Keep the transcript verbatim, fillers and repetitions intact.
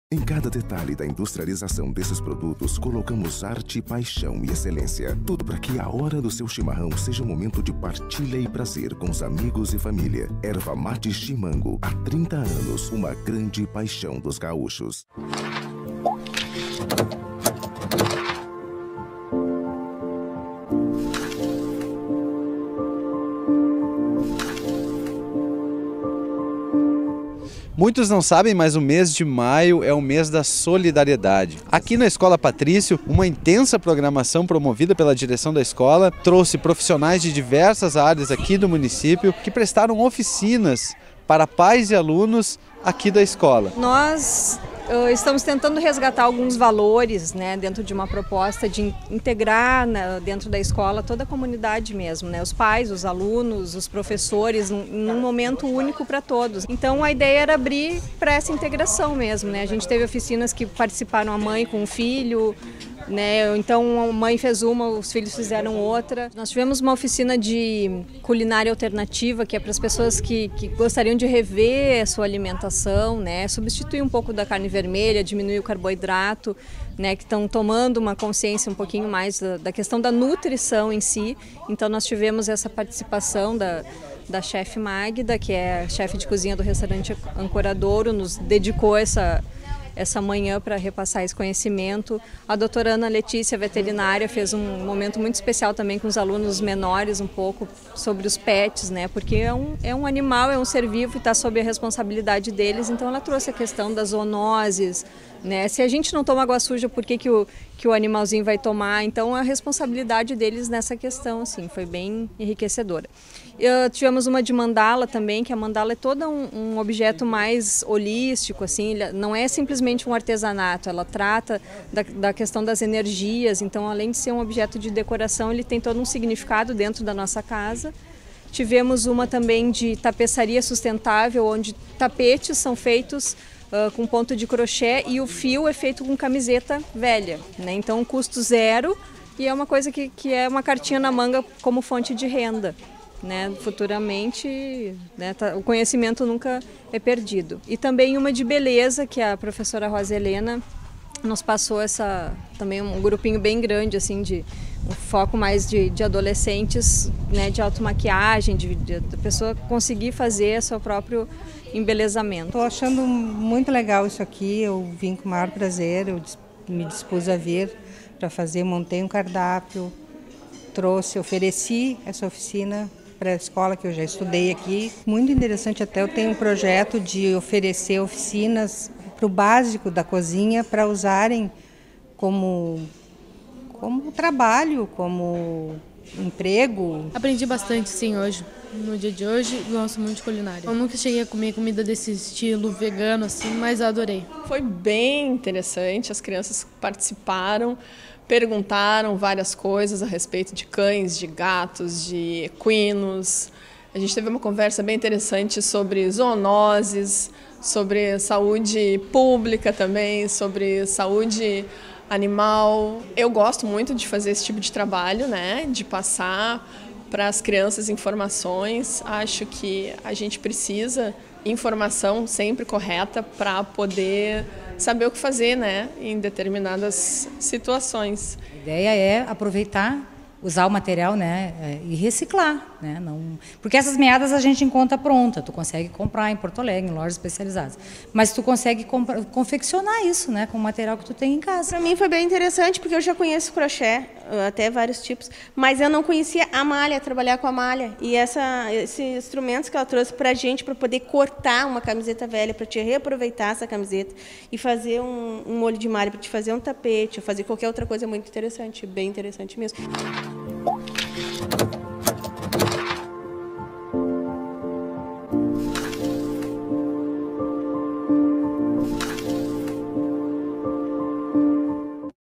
Em cada detalhe da industrialização desses produtos, colocamos arte, paixão e excelência. Tudo para que a hora do seu chimarrão seja um momento de partilha e prazer com os amigos e família. Erva Mate Chimango, há trinta anos, uma grande paixão dos gaúchos. Muitos não sabem, mas o mês de maio é o mês da solidariedade. Aqui na Escola Patrício, uma intensa programação promovida pela direção da escola trouxe profissionais de diversas áreas aqui do município que prestaram oficinas para pais e alunos aqui da escola. Nós uh, estamos tentando resgatar alguns valores, né, dentro de uma proposta de integrar, né, dentro da escola toda a comunidade mesmo, né, os pais, os alunos, os professores, num, num momento único para todos. Então a ideia era abrir para essa integração mesmo, né? A gente teve oficinas que participaram a mãe com o filho, né? Então a mãe fez uma, os filhos fizeram outra. Nós tivemos uma oficina de culinária alternativa, que é para as pessoas que, que gostariam de rever a sua alimentação, né? Substituir um pouco da carne vermelha, diminuir o carboidrato, né? Que estão tomando uma consciência um pouquinho mais da, da questão da nutrição em si. Então nós tivemos essa participação da da chefe Magda, que é chefe de cozinha do restaurante Ancoradouro, nos dedicou essa essa manhã para repassar esse conhecimento. A doutora Ana Letícia, veterinária, fez um momento muito especial também com os alunos menores, um pouco sobre os pets, né? Porque é um, é um animal, é um ser vivo e está sob a responsabilidade deles, então ela trouxe a questão das zoonoses, né? Se a gente não toma água suja, por que, que, o, que o animalzinho vai tomar? Então a responsabilidade deles nessa questão, assim, foi bem enriquecedora. Uh, tivemos uma de mandala também, que a mandala é todo um, um objeto mais holístico, assim, não é simplesmente um artesanato, ela trata da, da questão das energias, então além de ser um objeto de decoração, ele tem todo um significado dentro da nossa casa. Tivemos uma também de tapeçaria sustentável, onde tapetes são feitos uh, com ponto de crochê e o fio é feito com camiseta velha, né? Então custo zero e é uma coisa que, que é uma cartinha na manga como fonte de renda. Né, futuramente, né, tá, o conhecimento nunca é perdido. E também uma de beleza, que a professora Rosa Helena nos passou essa, também um grupinho bem grande, assim, de um foco mais de, de adolescentes, né, de automaquiagem, de, de, de pessoa conseguir fazer seu próprio embelezamento. Estou achando muito legal isso aqui, eu vim com o maior prazer, eu me dispus a vir para fazer, montei um cardápio, trouxe, ofereci essa oficina para a escola que eu já estudei aqui. Muito interessante, até eu tenho um projeto de oferecer oficinas para o básico da cozinha para usarem como, como trabalho, como emprego. Aprendi bastante, sim, hoje. No dia de hoje, gosto muito de culinária. Eu nunca cheguei a comer comida desse estilo vegano, assim, mas eu adorei. Foi bem interessante, as crianças participaram, perguntaram várias coisas a respeito de cães, de gatos, de equinos. A gente teve uma conversa bem interessante sobre zoonoses, sobre saúde pública também, sobre saúde animal. Eu gosto muito de fazer esse tipo de trabalho, né? De passar para as crianças informações. Acho que a gente precisa informação sempre correta para poder saber o que fazer, né, em determinadas situações. A ideia é aproveitar, usar o material, né, e reciclar, né, não, porque essas meadas a gente encontra pronta, tu consegue comprar em Porto Alegre, em lojas especializadas, mas tu consegue comprar, confeccionar isso, né, com o material que tu tem em casa. Para mim foi bem interessante, porque eu já conheço crochê, até vários tipos, mas eu não conhecia a malha, trabalhar com a malha, e essa, esses instrumentos que ela trouxe para a gente, para poder cortar uma camiseta velha, para te reaproveitar essa camiseta e fazer um, um molho de malha, para te fazer um tapete, ou fazer qualquer outra coisa muito interessante, bem interessante mesmo.